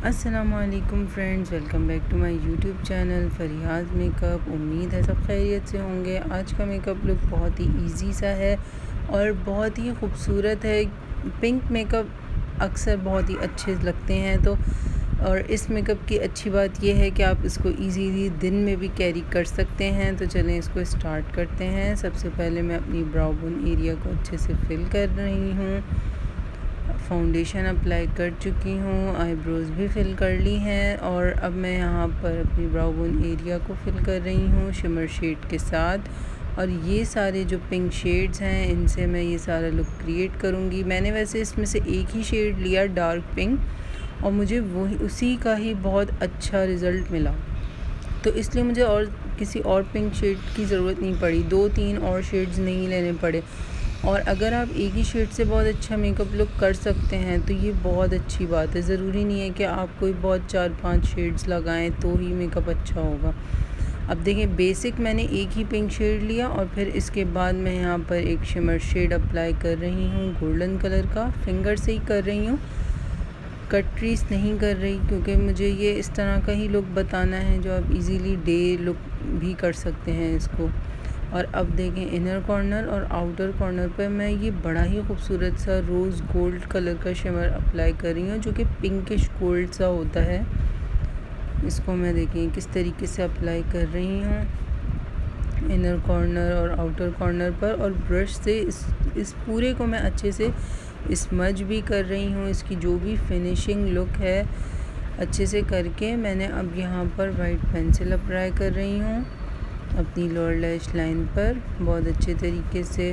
अस्सलामुअलैकुम friends, welcome back to my YouTube channel Fariyaz makeup. उम्मीद है सब खैरियत से होंगे। आज का मेकअप लुक बहुत ही इजी सा है और बहुत ही खूबसूरत है। पिंक मेकअप अक्सर बहुत ही अच्छे लगते हैं और इस मेकअप की अच्छी बात यह है कि आप इसको इजीली दिन में भी कैरी कर सकते हैं। तो चलें इसको स्टार्ट करते हैं। सबसे पहले मैं अपनी ब्राउ बोन एरिया को अच्छे से फिल कर रही हूँ। फाउंडेशन अप्लाई कर चुकी हूँ, आईब्रोज़ भी फिल कर ली हैं और अब मैं यहाँ पर अपनी ब्राउ बोन एरिया को फिल कर रही हूँ शिमर शेड के साथ। और ये सारे जो पिंक शेड्स हैं इनसे मैं ये सारा लुक क्रिएट करूँगी। मैंने वैसे इसमें से एक ही शेड लिया, डार्क पिंक, और मुझे वही उसी का ही बहुत अच्छा रिज़ल्ट मिला, तो इसलिए मुझे और किसी और पिंक शेड की ज़रूरत नहीं पड़ी, 2-3 और शेड्स नहीं लेने पड़े। और अगर आप एक ही शेड से बहुत अच्छा मेकअप लुक कर सकते हैं तो ये बहुत अच्छी बात है। ज़रूरी नहीं है कि आप कोई बहुत 4-5 शेड्स लगाएं तो ही मेकअप अच्छा होगा। अब देखें, बेसिक मैंने एक ही पिंक शेड लिया और फिर इसके बाद मैं यहाँ पर एक शिमर शेड अप्लाई कर रही हूँ गोल्डन कलर का। फिंगर से ही कर रही हूँ, कट ट्रीस नहीं कर रही, क्योंकि मुझे ये इस तरह का ही लुक बताना है जो आप इजीली डे लुक भी कर सकते हैं इसको। और अब देखें, इनर कॉर्नर और आउटर कॉर्नर पर मैं ये बड़ा ही खूबसूरत सा रोज़ गोल्ड कलर का शिमर अप्लाई कर रही हूँ, जो कि पिंकिश गोल्ड सा होता है। इसको मैं देखें किस तरीके से अप्लाई कर रही हूँ इनर कॉर्नर और आउटर कॉर्नर पर, और ब्रश से इस पूरे को मैं अच्छे से स्मज भी कर रही हूँ। इसकी जो भी फिनिशिंग लुक है अच्छे से करके मैंने अब यहाँ पर वाइट पेंसिल अप्लाई कर रही हूँ अपनी लोअर लैश लाइन पर। बहुत अच्छे तरीके से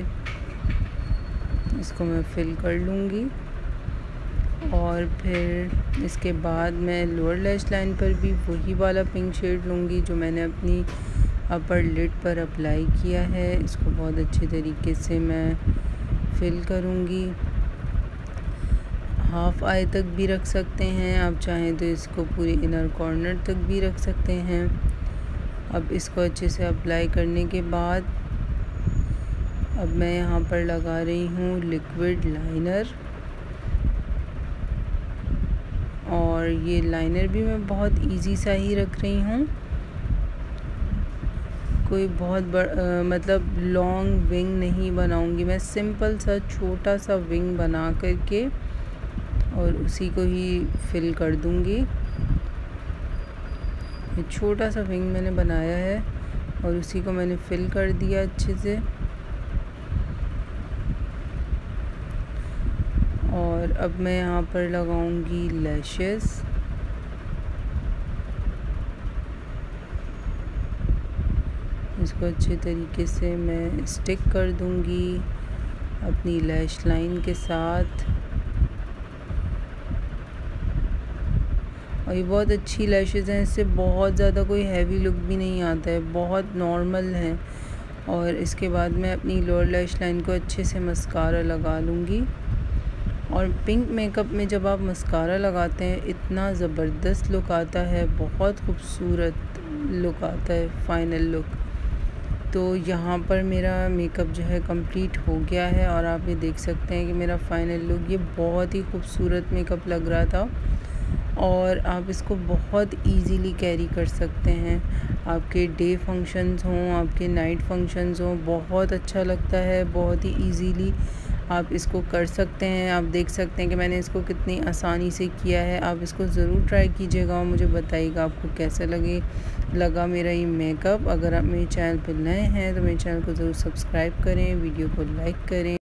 इसको मैं फिल कर लूँगी और फिर इसके बाद मैं लोअर लैश लाइन पर भी वही वाला पिंक शेड लूँगी जो मैंने अपनी अपर लिड पर अप्लाई किया है। इसको बहुत अच्छे तरीके से मैं फिल करूँगी। हाफ आई तक भी रख सकते हैं, आप चाहें तो इसको पूरी इनर कॉर्नर तक भी रख सकते हैं। अब इसको अच्छे से अप्लाई करने के बाद अब मैं यहाँ पर लगा रही हूँ लिक्विड लाइनर, और ये लाइनर भी मैं बहुत इजी सा ही रख रही हूँ। कोई बहुत मतलब लॉन्ग विंग नहीं बनाऊँगी मैं, सिंपल सा छोटा सा विंग बना करके और उसी को ही फिल कर दूँगी। ये छोटा सा विंग मैंने बनाया है और उसी को मैंने फिल कर दिया अच्छे से। और अब मैं यहाँ पर लगाऊंगी लैशेस। इसको अच्छे तरीके से मैं स्टिक कर दूंगी अपनी लैश लाइन के साथ। और ये बहुत अच्छी लैशेस हैं, इससे बहुत ज़्यादा कोई हैवी लुक भी नहीं आता है, बहुत नॉर्मल है। और इसके बाद मैं अपनी लोअर लैश लाइन को अच्छे से मस्कारा लगा लूँगी। और पिंक मेकअप में जब आप मस्कारा लगाते हैं इतना ज़बरदस्त लुक आता है, बहुत खूबसूरत लुक आता है, फाइनल लुक। तो यहाँ पर मेरा मेकअप जो है कंप्लीट हो गया है और आप ये देख सकते हैं कि मेरा फाइनल लुक ये बहुत ही खूबसूरत मेकअप लग रहा था और आप इसको बहुत इजीली कैरी कर सकते हैं। आपके डे फंक्शंस हों, आपके नाइट फंक्शंस हों, बहुत अच्छा लगता है, बहुत ही इजीली आप इसको कर सकते हैं। आप देख सकते हैं कि मैंने इसको कितनी आसानी से किया है। आप इसको ज़रूर ट्राई कीजिएगा और मुझे बताइएगा आपको कैसा लगा मेरा ये मेकअप। अगर आप मेरे चैनल पर नए हैं तो मेरे चैनल को ज़रूर सब्सक्राइब करें, वीडियो को लाइक करें।